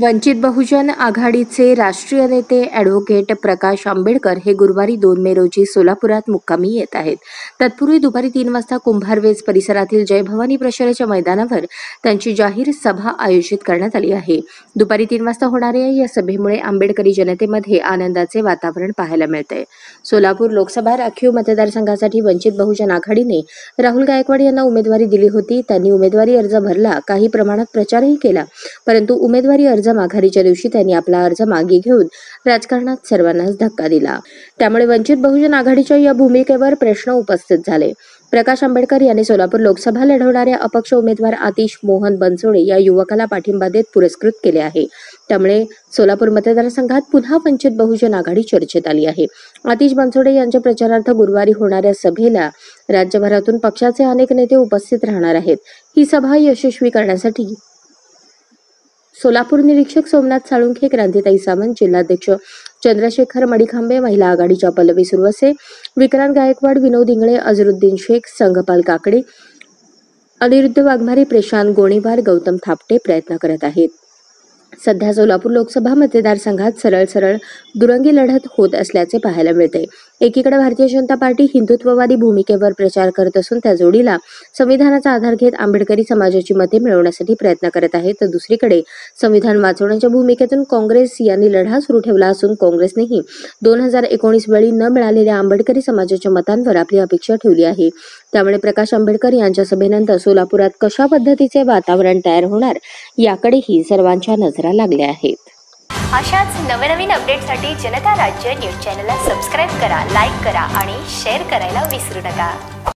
वंचित बहुजन आघाडीचे राष्ट्रीय नेते ॲडव्होकेट प्रकाश आंबेडकर हे गुरुवारी 2 मे रोजी सोलापुरात मुक्कामी येत आहेत. तत्पूर्वी दुपारी 3 वाजता कुंभारवेस परिसरातील जय भवानी प्रशालेच्या मैदानावर त्यांची जाहीर सभा आयोजित करण्यात आली आहे. दुपारी 3 वाजता होणाऱ्या या सभेमुळे आंबेडकरी जनतेमध्ये आनंदाचे वातावरण पाहायला मिळते. सोलापूर लोकसभा राखीव मतदारसंघासाठी वंचित बहुजन आघाडीने राहुल गायकवाड यांना उमेदवारी दिली होती. त्यांनी उमेदवारी अर्ज भरला, काही प्रमाणात प्रचारही केला, परंतु उमेदवारी अर्ज माघारीच्या दिवशी त्यांनी आपला अर्ज मागे घेऊन राजकारणात सर्वांनाच धक्का दिला. त्यामुळे वंचित बहुजन आघाडीच्या या भूमिकेवर प्रश्न उपस्थित झाले. प्रकाश आंबेडकर यांनी सोलापूर लोकसभा लढवणाऱ्या अपक्ष उमेदवार आतिश मोहन बनसोडे या युवकाला पाठिंबा देत पुरस्कृत केले आहे. त्यामुळे सोलापूर मतदारसंघात पुन्हा वंचित बहुजन आघाडी चर्चेत आली आहे. आतिश बनसोडे यांच्या प्रचारार्थ गुरुवारी होणाऱ्या सभेला राज्यभरातून पक्षाचे अनेक नेते उपस्थित राहणार आहेत. ही सभा यशस्वी करण्यासाठी सोलापूर निरीक्षक सोमनाथ साळुंखे, क्रांतिताई सावंत, जिल्हाध्यक्ष चंद्रशेखर मडिखांबे, महिला आघाडीच्या पल्लवी सुरवसे, विक्रांत गायकवाड, विनोद इंगळे, अझरुद्दीन शेख, संघपाल काकडे, अनिरुद्ध वाघमारे, प्रशांत गोणीवार, गौतम थापटे प्रयत्न करत आहेत. सध्या सोलापूर लोकसभा मतदारसंघात सरळ दुरंगी लढत होत असल्याचे पाहायला मिळते. एकीकडे भारतीय जनता पार्टी हिंदुत्ववादी भूमिकेवर प्रचार करत असून त्या जोडीला संविधानाचा आधार घेत आंबेडकरी समाजाची मते मिळवण्यासाठी प्रयत्न करत आहे, तर दुसरीकडे संविधान वाचवण्याच्या भूमिकेतून काँग्रेस यांनी लढा सुरू ठेवला असून काँग्रेसनेही 2019 वेळी न मिळालेल्या आंबेडकरी समाजाच्या मतांवर आपली अपेक्षा ठेवली आहे. त्यामुळे प्रकाश आंबेडकर यांच्या सभेनंतर सोलापुरात कशा पद्धतीचे वातावरण तयार होणार याकडेही सर्वांच्या नजरा लागल्या आहेत. अशाच नवनवीन अपडेटसाठी जनता राज्य न्यूज चॅनलला सबस्क्राईब करा, लाईक करा आणि शेअर करायला विसरू नका.